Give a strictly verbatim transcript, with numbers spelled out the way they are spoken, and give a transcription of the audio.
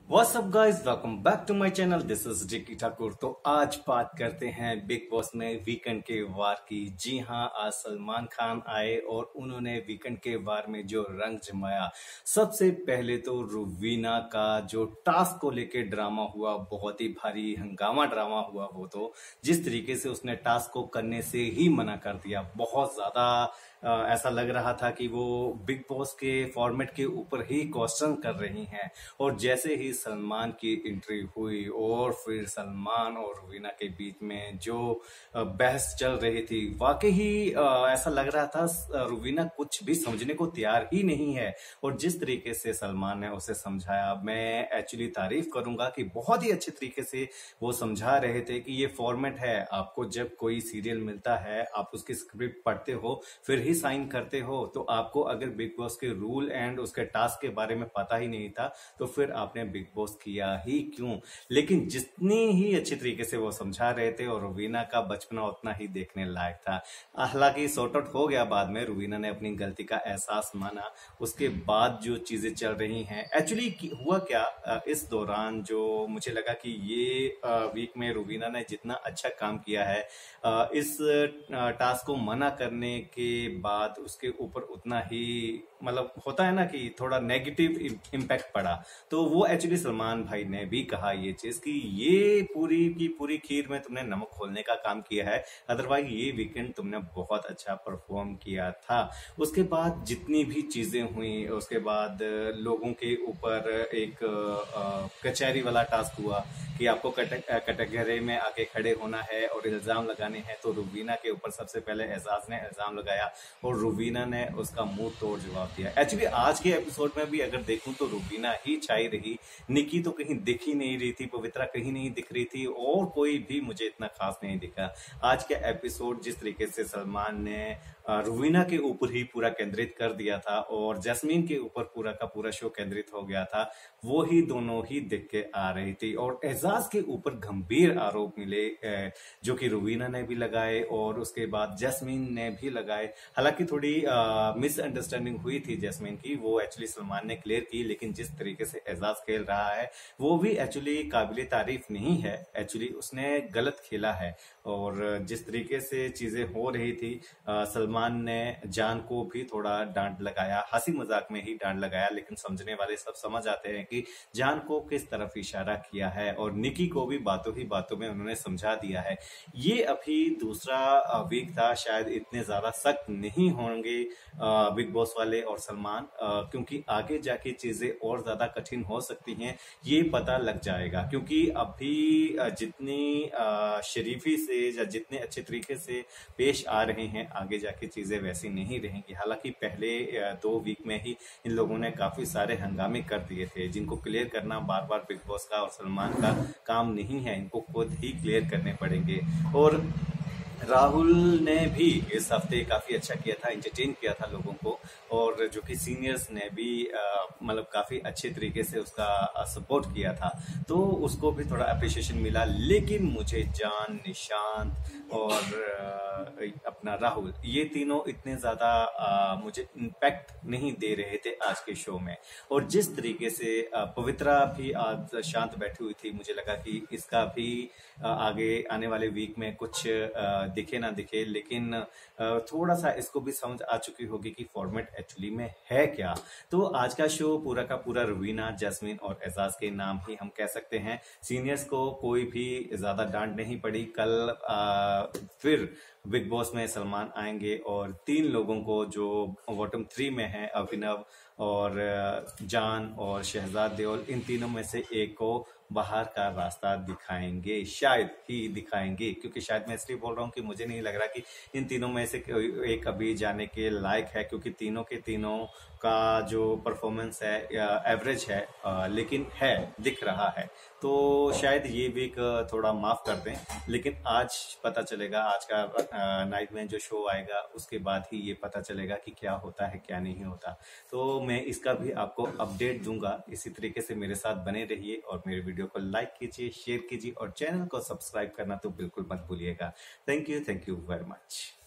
What's up guys, welcome back to my channel. This is Jiki Thakur. तो आज बात करते हैं बिग बॉस में वीकेंड के वार की। जी हां, आज सलमान खान आए और उन्होंने वीकेंड के वार में जो रंग जमाया। सबसे पहले तो रुवीना का जो टास्क को लेके ड्रामा हुआ, बहुत ही भारी हंगामा ड्रामा हुआ। वो तो जिस तरीके से उसने टास्क को करने से ही मना कर दिया, बहुत ज्यादा आ, ऐसा लग रहा था कि वो बिग बॉस के फॉर्मेट के ऊपर ही क्वेश्चन कर रही हैं। और जैसे ही सलमान की एंट्री हुई और फिर सलमान और रुवीना के बीच में जो बहस चल रही थी, वाकई ही ऐसा लग रहा था रुवीना कुछ भी समझने को तैयार ही नहीं है। और जिस तरीके से सलमान ने उसे समझाया, मैं एक्चुअली तारीफ करूंगा कि बहुत ही अच्छे तरीके से वो समझा रहे थे कि ये फॉर्मेट है। आपको जब कोई सीरियल मिलता है, आप उसकी स्क्रिप्ट पढ़ते हो, फिर ही साइन करते हो। तो आपको अगर बिग बॉस के रूल एंड उसके टास्क के बारे में पता ही नहीं था, तो फिर आपने बिग बॉस किया ही क्यों। लेकिन जितनी ही अच्छी तरीके से वो समझा रहे थे, और रुवीना का बचपना उतना ही देखने लायक था। हालांकि सॉर्ट आउट हो गया बाद में, रुवीना ने अपनी गलती का एहसास माना। उसके बाद जो चीजें चल रही हैं, एक्चुअली हुआ क्या इस दौरान, जो मुझे लगा कि ये वीक में रुवीना ने जितना अच्छा काम किया है, इस टास्क को मना करने के बाद उसके ऊपर उतना ही, मतलब होता है ना कि थोड़ा नेगेटिव इम्पैक्ट पड़ा। तो वो एक्चुअली सलमान भाई ने भी कहा ये चीज कि ये पूरी की पूरी खीर में तुमने नमक खोलने का काम किया है, अदरवाइज ये वीकेंड तुमने बहुत अच्छा परफॉर्म किया था। उसके बाद जितनी भी चीजें हुई, उसके बाद लोगों के ऊपर एक कचहरी वाला टास्क हुआ कि आपको कैटेगरी में आके खड़े होना है और इल्जाम लगाने हैं। तो रुवीना के ऊपर सबसे पहले एजाज ने इल्जाम लगाया और रुवीना ने उसका मुंह तोड़ जवाब दिया। एक्चुअली आज के एपिसोड में भी अगर देखूं तो रुवीना ही छाई रही। निकी तो कहीं दिख ही नहीं रही थी, पवित्रा कहीं नहीं दिख रही थी, और कोई भी मुझे इतना खास नहीं दिखा। आज के एपिसोड जिस तरीके से सलमान ने रुवीना के ऊपर ही पूरा केंद्रित कर दिया था और जैस्मीन के ऊपर पूरा का पूरा शो केंद्रित हो गया था, वो ही दोनों ही दिख के आ रही थी। और एजाज के ऊपर गंभीर आरोप मिले, जो कि रुवीना ने भी लगाए और उसके बाद जैस्मीन ने भी लगाए। हालांकि थोड़ी मिसअंडरस्टैंडिंग हुई थी जैस्मीन की, वो एक्चुअली सलमान ने क्लियर की। लेकिन जिस तरीके से एजाज खेल रहा है, वो भी एक्चुअली काबिले तारीफ नहीं है। एक्चुअली उसने गलत खेला है। और जिस तरीके से चीजें हो रही थी, आ, सलमान ने जान को भी थोड़ा डांट लगाया, हंसी मजाक में ही डांट लगाया, लेकिन समझने वाले सब समझ आते हैं कि जान को किस तरफ इशारा किया है। और निकी को भी बातों ही बातों में उन्होंने समझा दिया है। ये अभी दूसरा वीक था, शायद इतने ज्यादा सख्त नहीं होंगे बिग बॉस वाले और सलमान, क्योंकि आगे जाके चीजें और ज्यादा कठिन हो सकती हैं, ये पता लग जाएगा। क्योंकि अभी जितनी शरीफी से या जितने अच्छे तरीके से पेश आ रहे हैं, आगे जाके चीजें वैसी नहीं रहेंगी। हालांकि पहले दो वीक में ही इन लोगों ने काफी सारे हंगामे कर दिए थे, जिनको क्लियर करना बार बार बिग बॉस का और सलमान का काम नहीं है, इनको खुद ही क्लियर करने पड़ेंगे। और राहुल ने भी इस हफ्ते काफी अच्छा किया था, एंटरटेन किया था लोगों को, और जो कि सीनियर्स ने भी मतलब काफी अच्छे तरीके से उसका सपोर्ट किया था, तो उसको भी थोड़ा अप्रिशिएशन मिला। लेकिन मुझे जान, निशांत और अपना राहुल, ये तीनों इतने ज्यादा मुझे इम्पैक्ट नहीं दे रहे थे आज के शो में। और जिस तरीके से पवित्रा भी आज शांत बैठी हुई थी, मुझे लगा कि इसका भी आगे आने वाले वीक में कुछ दिखे ना दिखे, लेकिन थोड़ा सा इसको भी समझ आ चुकी होगी कि फॉर्मेट एक्चुअली में है क्या। तो आज का शो पूरा का पूरा रुवीना, जैस्मीन और एजाज के नाम ही हम कह सकते हैं। सीनियर्स को कोई भी ज्यादा डांट नहीं पड़ी। कल आ, फिर बिग बॉस में सलमान आएंगे और तीन लोगों को जो बॉटम थ्री में है, अभिनव और जान और शहजाद देओल, इन तीनों में से एक को बाहर का रास्ता दिखाएंगे, शायद ही दिखाएंगे। क्योंकि शायद मैं इसलिए बोल रहा हूँ कि मुझे नहीं लग रहा कि इन तीनों में से एक अभी जाने के लायक है, क्योंकि तीनों के तीनों का जो परफॉर्मेंस है एवरेज है, आ, लेकिन है, दिख रहा है। तो शायद ये वीक थोड़ा माफ कर दें। लेकिन आज पता चलेगा, आज का नाइट में जो शो आएगा उसके बाद ही ये पता चलेगा कि क्या होता है क्या नहीं होता। तो मैं इसका भी आपको अपडेट दूंगा। इसी तरीके से मेरे साथ बने रहिए और मेरे वीडियो को लाइक कीजिए, शेयर कीजिए और चैनल को सब्सक्राइब करना तो बिल्कुल मत भूलिएगा। Thank you, thank you very much.